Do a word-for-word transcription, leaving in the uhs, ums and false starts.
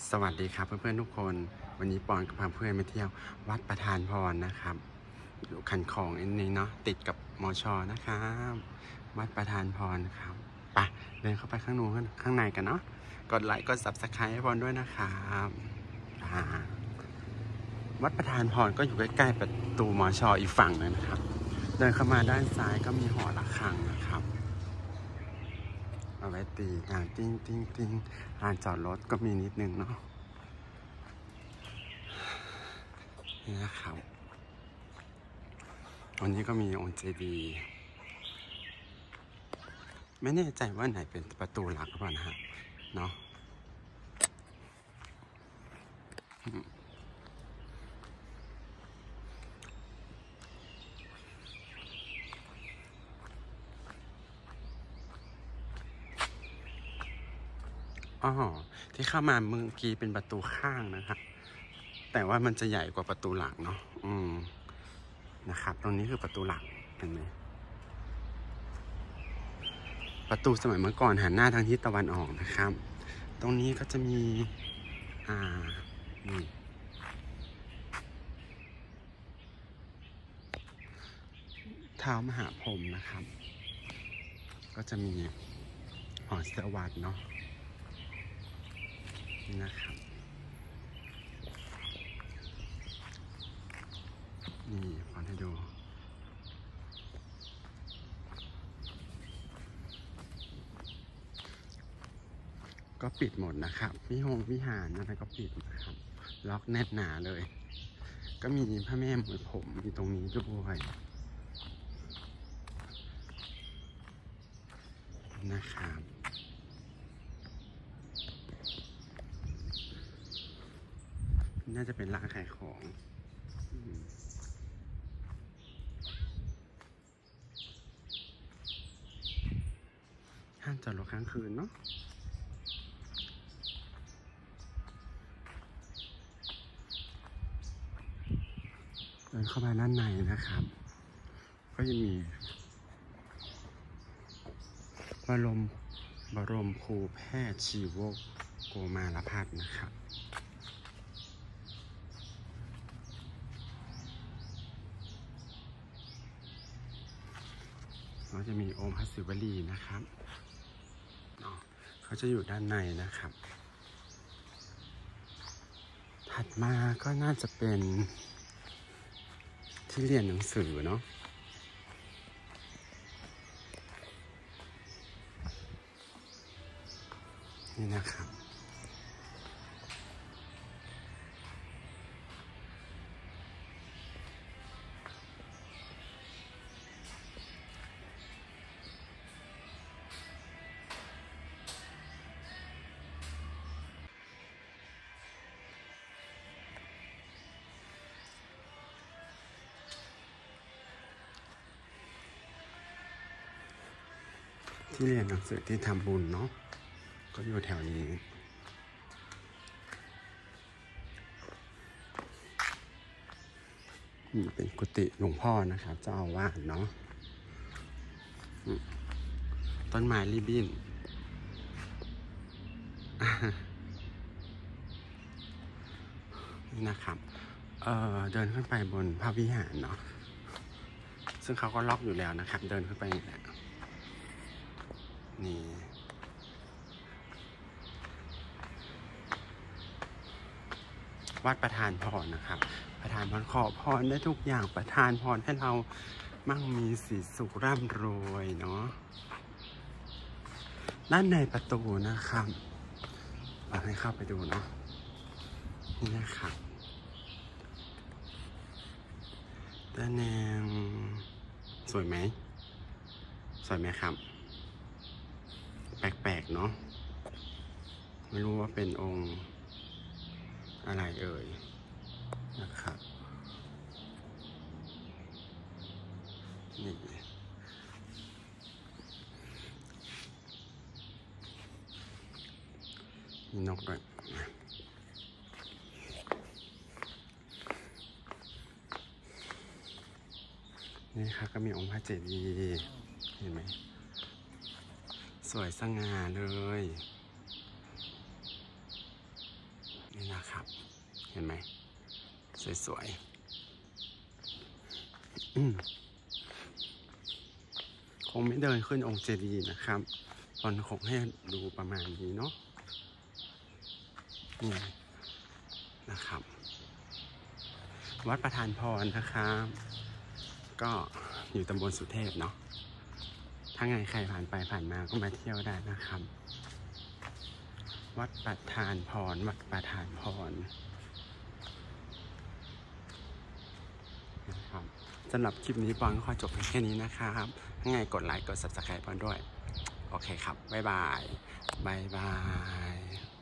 สวัสดีครับเพื่อนๆทุกคนวันนี้ปอนกับเพื่อนมาเที่ยววัดประธานพรนะครับอยู่คันของอันนี้เนาะติดกับมอชอนะครับวัดประธานพรครับไปเดินเข้าไปข้างนู้นข้างในกันเนาะกดไลค์กดซับสไครต์ให้ปอนด้วยนะครับวัดประธานพรก็อยู่ใกล้ๆประตูมอชออีกฝั่งนึงนะครับเดินเข้ามาด้านซ้ายก็มีหอระฆังนะครับเอาไว้ตีอ่าติ้งติ้งติ้งลานจอดรถก็มีนิดนึงเนาะนี่นะครับวันนี้ก็มีองค์เจดีย์ไม่แน่ใจว่าไหนเป็นประตูหลักหรือเปล่านะฮะเนาะอ๋อที่เข้ามาเมื่อกี้เป็นประตูข้างนะครับแต่ว่ามันจะใหญ่กว่าประตูหลักเนาะอืมนะครับตรงนี้คือประตูหลักเห็นไหมประตูสมัยเมื่อก่อนหันหน้าทางทิศตะวันออกนะครับตรงนี้ก็จะมีอ่านี่เท้ามหาพรหมนะครับก็จะมีหอสวัสดิ์เนาะนี่นะครับนี่ขอให้ดูก็ปิดหมดนะครับวิหงวิหารอะไรก็ปิดนะครับล็อกแน่นหนาเลยก็มีพระแม่มวยผมอยู่ตรงนี้ด้วยนะครับน่าจะเป็นร้านขายของห้ามจอดรถค้างคืนเนาะเดินเข้ามาด้านในนะครับก็ยังมีบรมบรมครูแพทย์ชีวกโกมารพัฒน์นะครับเราจะมีองค์พระศิวลีนะครับเขาจะอยู่ด้านในนะครับถัดมาก็น่าจะเป็นที่เรียนหนังสือเนาะนี่นะครับที่เรียนหนังสือที่ทำบุญเนาะก็อยู่แถวนี้นี่เป็นกุฏิหลวงพ่อนะครับเจ้าอาวาสเนาะต้นไม้ริบบิ้นนี่นะครับเอ่อเดินขึ้นไปบนพระวิหารเนาะซึ่งเขาก็ล็อกอยู่แล้วนะครับเดินขึ้นไปนี่แหละนี่วัดประธานพรนะครับประธานพรขอพรได้ทุกอย่างประธานพรให้เรามั่งมีสีสุขร่ำรวยเนาะด้านในประตูนะครับเอาให้เข้าไปดูเนาะนี่นะครับด้านแนวสวยไหมสวยไหมครับแปลกๆเนาะไม่รู้ว่าเป็นองค์อะไรเอ่ยนะครับนี่มีนกด้วยนี่ครับก็มีองค์พระเจดีย์เห็นไหมสวยสง่าเลยนะครับเห็นไหมสวยๆคงไม่เดินขึ้นองค์เจดีย์นะครับตอนคงให้ดูประมาณนี้เนาะนี่นะครับวัดประธานพรนะครับก็อยู่ตำบลสุเทพเนาะถ้าไงใครผ่านไปผ่านมาก็มาเที่ยวได้นะครับวัดประธานพรวัดประธานพรนะครับสำหรับคลิปนี้ปอนก็ขอจบแค่นี้นะครับถ้าไงกดไลค์กด ซับสไครบ์ ปอนด้วยโอเคครับบ๊ายบายบ๊ายบาย